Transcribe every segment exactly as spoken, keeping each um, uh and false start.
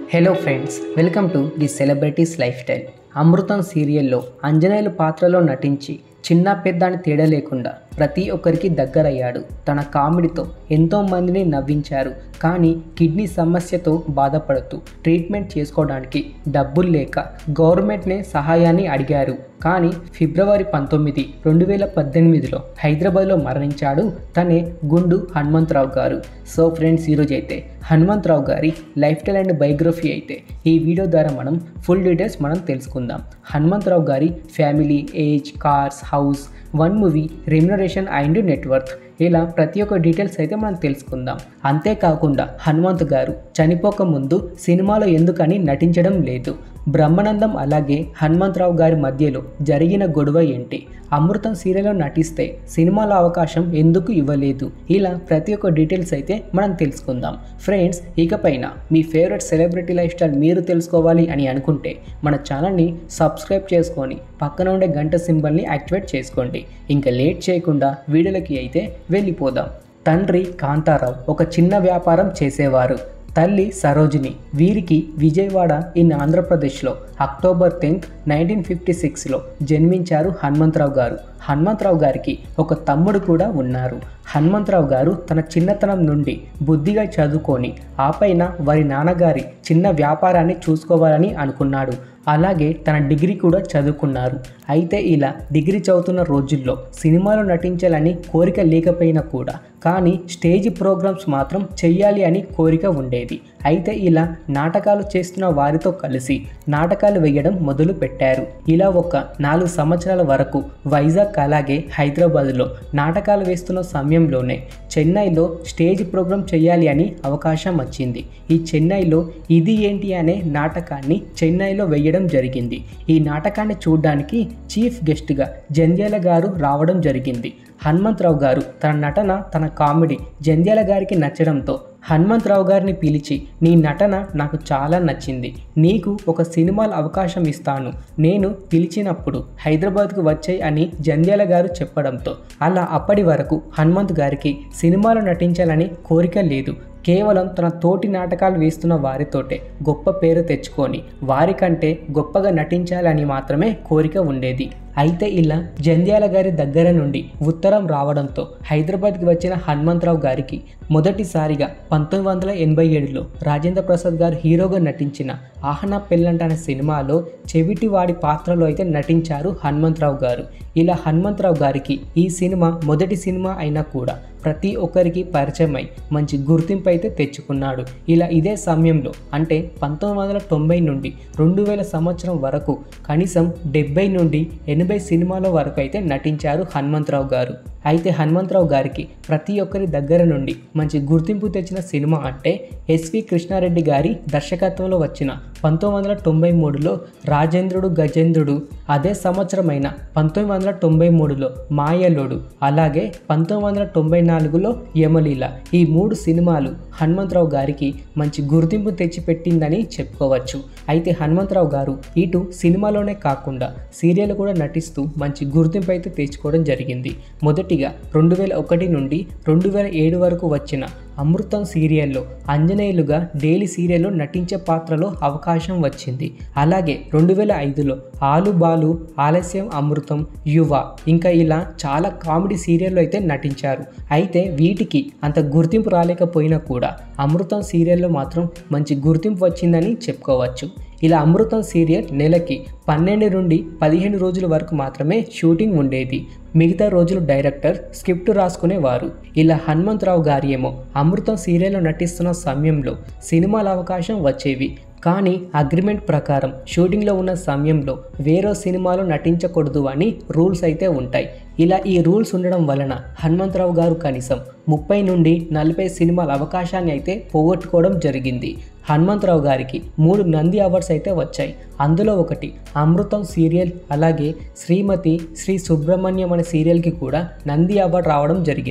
Hello friends, welcome to the celebrities life style. Amrutham సీరియల్లో అంజనేయులు పాత్రలో నటించి చిన్న పెద్ద అని తేడా లేకుండా ప్రతి ఒక్కరికి దగ్గరయ్యాడు. తన కామెడీతో ఎంతో మందిని నవ్వించారు. కానీ కిడ్నీ సమస్యతో బాధపడుతూ ట్రీట్మెంట్ చేసుకోవడానికి డబ్బులు లేక గవర్నమెంట్నే సహాయాన్ని అడిగారు. కానీ ఫిబ్రవరి పంతొమ్మిది రెండు వేల పద్దెనిమిదిలో హైదరాబాద్లో మరణించాడు తనే గుండు హనుమంతరావు గారు. సో ఫ్రెండ్స్, ఈరోజు అయితే హనుమంతరావు గారి లైఫ్ స్టైల్ అండ్ బయోగ్రఫీ అయితే ఈ వీడియో ద్వారా మనం ఫుల్ డీటెయిల్స్ మనం తెలుసుకుందాం. హనుమంతరావు గారి family, age, cars, house, one movie, remuneration and network, ఇలా ప్రతి ఒక్క డీటెయిల్స్ అయితే మనం తెలుసుకుందాం. అంతేకాకుండా హనుమంత్ గారు చనిపోక ముందు సినిమాలో ఎందుకని నటించడం లేదు, బ్రహ్మానందం అలాగే హనుమంతరావు గారి మధ్యలో జరిగిన గొడవ ఏంటి, అమృతం సీరియల్లో నటిస్తే సినిమాలో అవకాశం ఎందుకు ఇవ్వలేదు, ఇలా ప్రతి ఒక్క డీటెయిల్స్ అయితే మనం తెలుసుకుందాం. ఫ్రెండ్స్, ఇకపైన మీ ఫేవరెట్ సెలబ్రిటీ లైఫ్ స్టైల్ మీరు తెలుసుకోవాలి అని అనుకుంటే మన ఛానల్ని సబ్స్క్రైబ్ చేసుకొని పక్కన ఉండే గంట సింబల్ని యాక్టివేట్ చేసుకోండి. ఇంకా లేట్ చేయకుండా వీడియోలకి అయితే వెళ్ళిపోదాం. తండ్రి కాంతారావు ఒక చిన్న వ్యాపారం చేసేవారు. తల్లి సరోజిని. వీరికి విజయవాడ ఇన్ ఆంధ్రప్రదేశ్లో అక్టోబర్ టెన్త్ నైన్టీన్ ఫిఫ్టీ సిక్స్లో జన్మించారు హనుమంతరావు గారు. హనుమంతరావు గారికి ఒక తమ్ముడు కూడా ఉన్నారు. హనుమంతరావు గారు తన చిన్నతనం నుండి బుద్ధిగా చదువుకొని ఆపైన వారి నాన్నగారి చిన్న వ్యాపారాన్ని చూసుకోవాలని అనుకున్నాడు. అలాగే తన డిగ్రీ కూడా చదువుకున్నారు. అయితే ఇలా డిగ్రీ చదువుతున్న రోజుల్లో సినిమాలో నటించాలని కోరిక లేకపోయినా కూడా కానీ స్టేజ్ ప్రోగ్రామ్స్ మాత్రం చెయ్యాలి అని కోరిక ఉండేది. అయితే ఇలా నాటకాలు చేస్తున్న వారితో కలిసి నాటకాలు వేయడం మొదలు పెట్టారు. ఇలా ఒక నాలుగు సంవత్సరాల వరకు వైజాగ్ అలాగే హైదరాబాద్లో నాటకాలు వేస్తున్న సమయంలోనే చెన్నైలో స్టేజ్ ప్రోగ్రామ్ చేయాలి అని అవకాశం వచ్చింది. ఈ చెన్నైలో ఇది ఏంటి అనే నాటకాన్ని చెన్నైలో వేయడం జరిగింది. ఈ నాటకాన్ని చూడడానికి చీఫ్ గెస్ట్గా జంధ్యాల గారు రావడం జరిగింది. హనుమంతరావు గారు తన నటన, తన కామెడీ జంధ్యాల గారికి నచ్చడంతో హనుమంతరావు గారిని పిలిచి, నీ నటన నాకు చాలా నచ్చింది, నీకు ఒక సినిమాలో అవకాశం ఇస్తాను, నేను పిలిచినప్పుడు హైదరాబాద్కు వచ్చాయి అని జంధ్యాల గారు చెప్పడంతో అలా అప్పటి వరకు హనుమంత్ గారికి సినిమాలో నటించాలని కోరిక లేదు. కేవలం తన తోటి నాటకాలు వేస్తున్న వారితోటే గొప్ప పేరు తెచ్చుకొని వారికంటే గొప్పగా నటించాలని మాత్రమే కోరిక ఉండేది. అయితే ఇలా జంధ్యాల గారి దగ్గర నుండి ఉత్తరం రావడంతో హైదరాబాద్కి వచ్చిన హనుమంతరావు గారికి మొదటిసారిగా పంతొమ్మిది వందల ఎనభై ఏడులో రాజేంద్ర ప్రసాద్ గారు హీరోగా నటించిన ఆహనా పెళ్ళంట అనే సినిమాలో చెవిటివాడి పాత్రలో అయితే నటించారు హనుమంతరావు గారు. ఇలా హనుమంతరావు గారికి ఈ సినిమా మొదటి సినిమా అయినా కూడా ప్రతి ఒక్కరికి పరిచయమై మంచి గుర్తింపు అయితే తెచ్చుకున్నాడు. ఇలా ఇదే సమయంలో అంటే పంతొమ్మిది వందల తొంభై నుండి రెండు వేల సంవత్సరం వరకు కనీసం డెబ్బై నుండి ఎనభై సినిమాల వరకు అయితే నటించారు హనుమంతరావు గారు. అయితే హనుమంతరావు గారికి ప్రతి ఒక్కరి దగ్గర నుండి మంచి గుర్తింపు తెచ్చిన సినిమా అంటే ఎస్వి కృష్ణారెడ్డి గారి దర్శకత్వంలో వచ్చిన పంతొమ్మిది వందల తొంభై మూడులో రాజేంద్రుడు గజేంద్రుడు, అదే సంవత్సరమైన పంతొమ్మిది వందల తొంభై మూడులో మాయలోడు, అలాగే పంతొమ్మిది వందల తొంభై నాలుగులో యమలీల. ఈ మూడు సినిమాలు హనుమంతరావు గారికి మంచి గుర్తింపు తెచ్చిపెట్టిందని చెప్పుకోవచ్చు. అయితే హనుమంతరావు గారు ఇటు సినిమాలోనే కాకుండా సీరియల్ కూడా నటిస్తూ మంచి గుర్తింపు అయితే తెచ్చుకోవడం జరిగింది. మొదటిగా రెండు వేల ఒకటి నుండి రెండు వేల ఏడు వరకు వచ్చిన అమృతం సీరియల్లో అంజనేయులుగా డైలీ సీరియల్లో నటించే పాత్రలో అవకాశం వచ్చింది. అలాగే రెండు వేల ఐదులో ఆలు బాలు, ఆలస్యం అమృతం, యువ, ఇంకా ఇలా చాలా కామెడీ సీరియల్లో అయితే నటించారు. అయితే వీటికి అంత గుర్తింపు రాలేకపోయినా కూడా అమృతం సీరియల్లో మాత్రం మంచి గుర్తింపు వచ్చిందని చెప్పుకోవచ్చు. ఇలా అమృతం సీరియల్ నెలకి పన్నెండు నుండి పదిహేను రోజుల వరకు మాత్రమే షూటింగ్ ఉండేది. మిగతా రోజులు డైరెక్టర్ స్క్రిప్ట్ రాసుకునేవారు. ఇలా హనుమంతరావు గారి ఏమో అమృతం సీరియల్లో నటిస్తున్న సమయంలో సినిమాల అవకాశం వచ్చేవి. కానీ అగ్రిమెంట్ ప్రకారం షూటింగ్లో ఉన్న సమయంలో వేరే సినిమాలో నటించకూడదు అని రూల్స్ అయితే ఉంటాయి. ఇలా ఈ రూల్స్ ఉండడం వలన హనుమంతరావు గారు కనీసం ముప్పై నుండి నలభై సినిమాల అవకాశాన్ని అయితే పోగొట్టుకోవడం జరిగింది. హనుమంతరావు గారికి మూడు నంది అవార్డ్స్ అయితే వచ్చాయి. అందులో ఒకటి అమృతం సీరియల్, అలాగే శ్రీమతి శ్రీ సుబ్రహ్మణ్యం అనే సీరియల్కి కూడా నంది అవార్డు రావడం జరిగింది.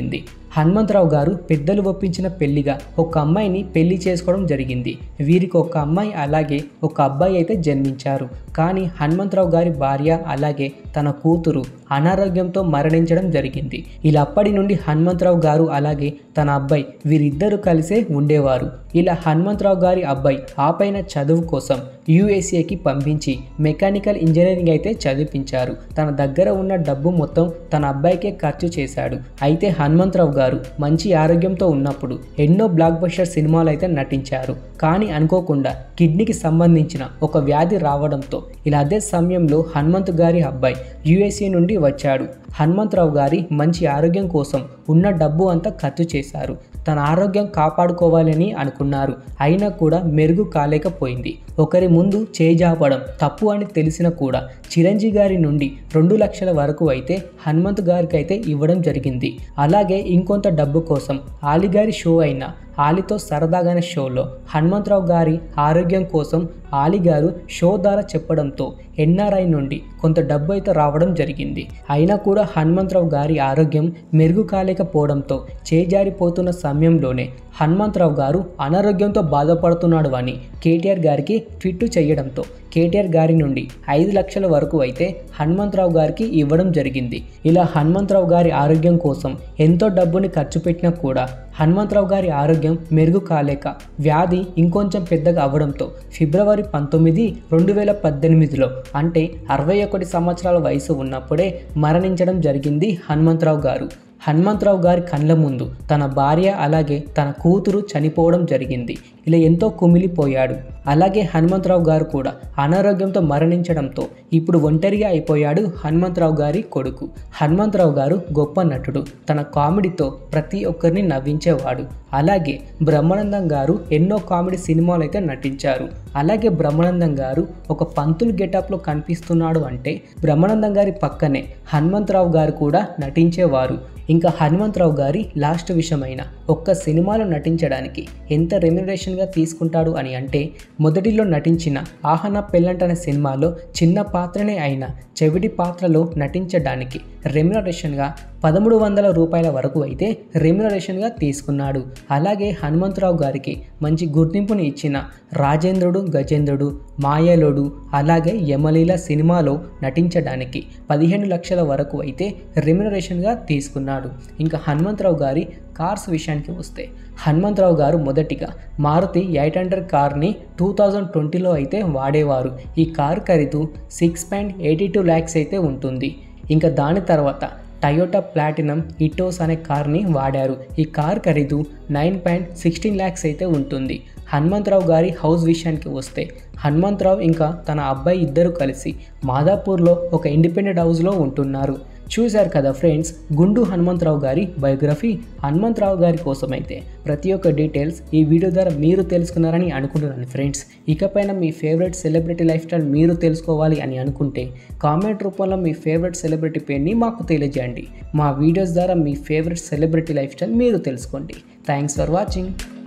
హనుమంతరావు గారు పెద్దలు ఒప్పించిన పెళ్లిగా ఒక అమ్మాయిని పెళ్లి చేసుకోవడం జరిగింది. వీరికి ఒక అమ్మాయి అలాగే ఒక అబ్బాయి అయితే జన్మించారు. కానీ హనుమంతరావు గారి భార్య అలాగే తన కూతురు అనారోగ్యంతో మరణించడం జరిగింది. ఇలా అప్పటి నుండి హనుమంతరావు గారు అలాగే తన అబ్బాయి వీరిద్దరూ కలిసే ఉండేవారు. ఇలా హనుమంతరావు గారి అబ్బాయి ఆ పైన చదువు కోసం యూఎస్ఏకి పంపించి మెకానికల్ ఇంజనీరింగ్ అయితే చదివించారు. తన దగ్గర ఉన్న డబ్బు మొత్తం తన అబ్బాయికే ఖర్చు చేశాడు. అయితే హనుమంతరావు గారు మంచి ఆరోగ్యంతో ఉన్నప్పుడు ఎన్నో బ్లాక్ బస్టర్ సినిమాలు అయితే నటించారు. కానీ అనుకోకుండా కిడ్నీకి సంబంధించిన ఒక వ్యాధి రావడంతో ఇలా అదే సమయంలో హనుమంతు గారి అబ్బాయి యూఎస్ఏ నుండి వచ్చాడు. హనుమంతరావు గారి మంచి ఆరోగ్యం కోసం ఉన్న డబ్బు అంతా ఖర్చు చేశారు. తన ఆరోగ్యం కాపాడుకోవాలని అనుకున్నారు. అయినా కూడా మెరుగు కాలేకపోయింది. ఒకరి ముందు చేజాపడం తప్పు అని తెలిసినా కూడా చిరంజీవి గారి నుండి రెండు లక్షల వరకు అయితే హనుమంతు గారికి అయితే ఇవ్వడం జరిగింది. అలాగే ఇంకొంత డబ్బు కోసం ఆలి గారి షో అయిన ఆలితో సరదాగానే షోలో హనుమంతరావు గారి ఆరోగ్యం కోసం ఆలి గారు షో ద్వారా చెప్పడంతో ఎన్ఆర్ఐ నుండి కొంత డబ్బు అయితే రావడం జరిగింది. అయినా కూడా హనుమంతరావు గారి ఆరోగ్యం మెరుగు కాలేకపోవడంతో చేజారిపోతున్న సమయంలోనే హనుమంతరావు గారు అనారోగ్యంతో బాధపడుతున్నాడు అని కేటీఆర్ గారికి ట్వీట్ చేయడంతో కేటీఆర్ గారి నుండి ఐదు లక్షల వరకు అయితే హనుమంతరావు గారికి ఇవ్వడం జరిగింది. ఇలా హనుమంతరావు గారి ఆరోగ్యం కోసం ఎంతో డబ్బుని ఖర్చు పెట్టినా కూడా హనుమంతరావు గారి ఆరోగ్యం మెరుగు కాలేక వ్యాధి ఇంకొంచెం పెద్దగా అవ్వడంతో ఫిబ్రవరి పంతొమ్మిది రెండు వేల పద్దెనిమిదిలో అంటే అరవై ఒకటి సంవత్సరాల వయసు ఉన్నప్పుడే మరణించడం జరిగింది హనుమంతరావు గారు. హనుమంతరావు గారి కళ్ళ ముందు తన భార్య అలాగే తన కూతురు చనిపోవడం జరిగింది. ఇలా ఎంతో కుమిలిపోయాడు. అలాగే హనుమంతరావు గారు కూడా అనారోగ్యంతో మరణించడంతో ఇప్పుడు ఒంటరిగా అయిపోయాడు హనుమంతరావు గారి కొడుకు. హనుమంతరావు గారు గొప్ప నటుడు. తన కామెడీతో ప్రతి ఒక్కరిని నవ్వించేవాడు. అలాగే బ్రహ్మానందం గారు ఎన్నో కామెడీ సినిమాలు అయితే నటించారు. అలాగే బ్రహ్మానందం గారు ఒక పంతులు గెటప్లో కనిపిస్తున్నాడు అంటే బ్రహ్మానందం గారి పక్కనే హనుమంతరావు గారు కూడా నటించేవారు. ఇంకా హనుమంతరావు గారి లాస్ట్ విషయమైన ఒక్క సినిమాలో నటించడానికి ఎంత రెమ్యునరేషన్గా తీసుకుంటాడు అని అంటే మొదటిలో నటించిన ఆహనా పెళ్ళంట అనే సినిమాలో చిన్న పాత్రనే అయినా చెవిటి పాత్రలో నటించడానికి రెమ్యునరేషన్గా పదమూడు వందల రూపాయల వరకు అయితే రెమ్యునరేషన్గా తీసుకున్నాడు. అలాగే హనుమంతరావు గారికి మంచి గుర్తింపుని ఇచ్చిన రాజేంద్రుడు గజేంద్రుడు, మాయలోడు అలాగే యమలీల సినిమాలో నటించడానికి పదిహేను లక్షల వరకు అయితే రెమ్యునరేషన్గా తీసుకున్నాడు. ఇంకా హనుమంతరావు గారి కార్స్ విషయానికి వస్తే హనుమంతరావు గారు మొదటిగా మారుతి ఎయిట్ హండ్రెడ్ కార్ని టూ థౌజండ్ ట్వంటీలో అయితే వాడేవారు. ఈ కారు ఖరీదు six point eighty two lakhs అయితే ఉంటుంది. ఇంకా దాని తర్వాత టయోటా ప్లాటినం ఇటోస్ అనే కార్ని వాడారు. ఈ కార్ ఖరీదు నైన్ పాయింట్ సిక్స్టీన్ ల్యాక్స్ అయితే ఉంటుంది. హనుమంతరావు గారి హౌస్ విషయానికి వస్తే హనుమంతరావు ఇంకా తన అబ్బాయి ఇద్దరు కలిసి మాదాపూర్లో ఒక ఇండిపెండెంట్ హౌస్లో ఉంటున్నారు. చూశారు కదా ఫ్రెండ్స్, గుండు హనుమంతరావు గారి బయోగ్రఫీ. హనుమంతరావు గారి కోసం అయితే ప్రతి ఒక్క డీటెయిల్స్ ఈ వీడియో ద్వారా మీరు తెలుసుకున్నారని అనుకుంటున్నాను ఫ్రెండ్స్. ఇకపైన మీ ఫేవరెట్ సెలబ్రిటీ లైఫ్ స్టైల్ మీరు తెలుసుకోవాలి అని అనుకుంటే కామెంట్ రూపంలో మీ ఫేవరెట్ సెలబ్రిటీ పేరుని మాకు తెలియజేయండి. మా వీడియోస్ ద్వారా మీ ఫేవరెట్ సెలబ్రిటీ లైఫ్ స్టైల్ మీరు తెలుసుకోండి. Thanks for watching.